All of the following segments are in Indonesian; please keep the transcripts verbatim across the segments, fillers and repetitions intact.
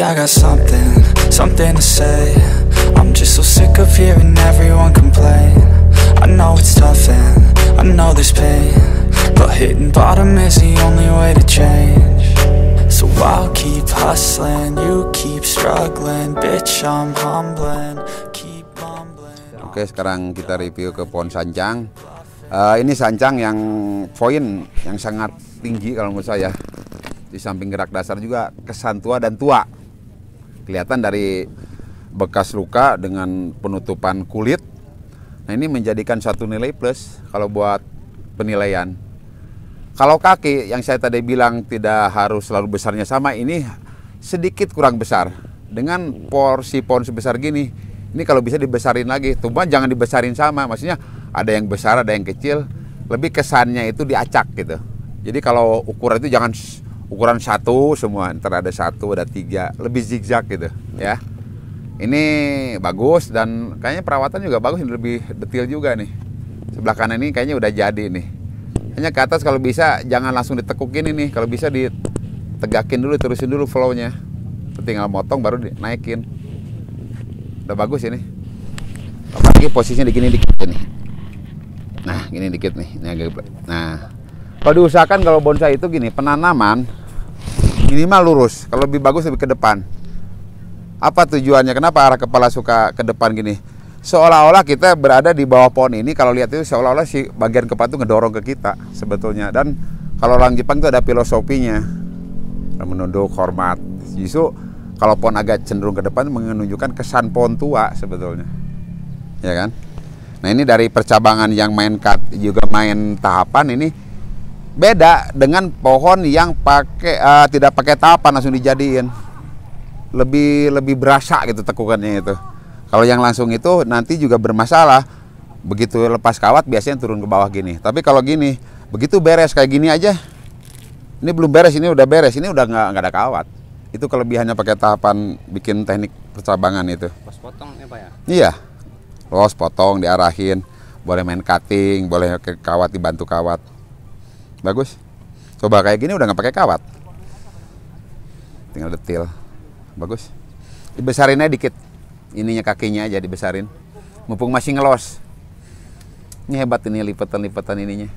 I got something, something to say. I'm just so sick of hearing everyone complain. I know it's tough and I know there's pain, but hitting bottom is the only way to change. So I'll keep hustling, you keep struggling. Bitch, I'm humbling, keep mumbling. Oke, sekarang kita review ke pohon sancang. uh, Ini sancang yang poin yang sangat tinggi kalau menurut saya. Di samping gerak dasar juga kesan tua dan tua. Kelihatan dari bekas luka dengan penutupan kulit. Nah, ini menjadikan satu nilai plus kalau buat penilaian. Kalau kaki yang saya tadi bilang tidak harus selalu besarnya sama, ini sedikit kurang besar. Dengan porsi pohon sebesar gini, ini kalau bisa dibesarin lagi. Cuma jangan dibesarin sama, maksudnya ada yang besar, ada yang kecil. Lebih kesannya itu diacak gitu. Jadi kalau ukuran itu jangan ukuran satu semua, ntar ada satu, ada tiga, lebih zigzag gitu ya. Ini bagus dan kayaknya perawatan juga bagus, lebih detail juga nih. Sebelah kanan ini kayaknya udah jadi nih. Hanya ke atas kalau bisa jangan langsung ditekukin ini, kalau bisa ditegakin dulu, terusin dulu flow-nya. Tinggal motong baru dinaikin. Udah bagus ini. Apalagi posisinya di gini dikit ini. Nah, gini dikit nih. Nah, kalau diusahakan kalau bonsai itu gini, penanaman minimal lurus, kalau lebih bagus lebih ke depan. Apa tujuannya? Kenapa arah kepala suka ke depan gini? Seolah-olah kita berada di bawah pohon ini, kalau lihat itu seolah-olah si bagian kepala itu ngedorong ke kita sebetulnya. Dan kalau orang Jepang itu ada filosofinya, menunduk, hormat. Justru kalau pohon agak cenderung ke depan menunjukkan kesan pohon tua sebetulnya, ya kan? Nah, ini dari percabangan yang main cut juga main tahapan ini beda dengan pohon yang pakai uh, tidak pakai tahapan langsung dijadiin. Lebih lebih berasa gitu tekukannya itu. Kalau yang langsung itu nanti juga bermasalah. Begitu lepas kawat biasanya turun ke bawah gini. Tapi kalau gini, begitu beres kayak gini aja. Ini belum beres, ini udah beres, ini udah nggak nggak ada kawat. Itu kelebihannya pakai tahapan bikin teknik percabangan itu. Los potong ya Pak ya? Iya. Los potong, diarahin, boleh main cutting, boleh ke kawat, dibantu kawat. Bagus. Coba kayak gini udah nggak pakai kawat, tinggal detil. Bagus. Dibesarin aja dikit, ininya kakinya aja dibesarin. Mumpung masih ngelos. Ini hebat ini lipetan-lipetan ininya.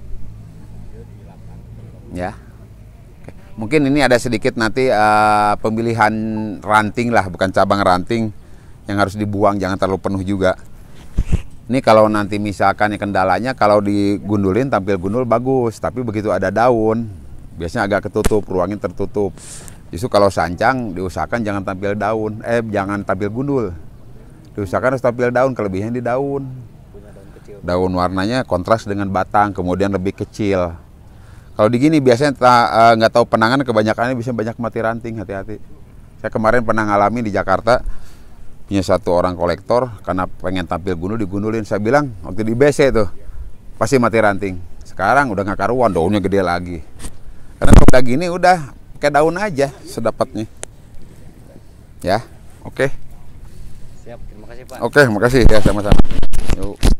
Ya. Oke. Mungkin ini ada sedikit nanti uh, pemilihan ranting lah, bukan cabang ranting yang harus dibuang, jangan terlalu penuh juga. Ini kalau nanti misalkan ya kendalanya kalau digundulin tampil gundul bagus, tapi begitu ada daun biasanya agak ketutup, ruangnya tertutup. Justru kalau sancang diusahakan jangan tampil daun, eh jangan tampil gundul. Diusahakan harus tampil daun, kelebihannya di daun. Daun warnanya kontras dengan batang, kemudian lebih kecil. Kalau di gini biasanya nggak uh, tahu penanganan, kebanyakannya bisa banyak mati ranting, hati-hati. Saya kemarin pernah ngalamin di Jakarta. Punya satu orang kolektor karena pengen tampil gundul digundulin. Saya bilang waktu di B C tuh pasti mati ranting. Sekarang udah nggak karuan, daunnya gede lagi. Karena kalau udah gini udah pakai daun aja sedapatnya. Ya, oke. Siap, terima kasih Pak. Oke, makasih ya, sama-sama. Yuk.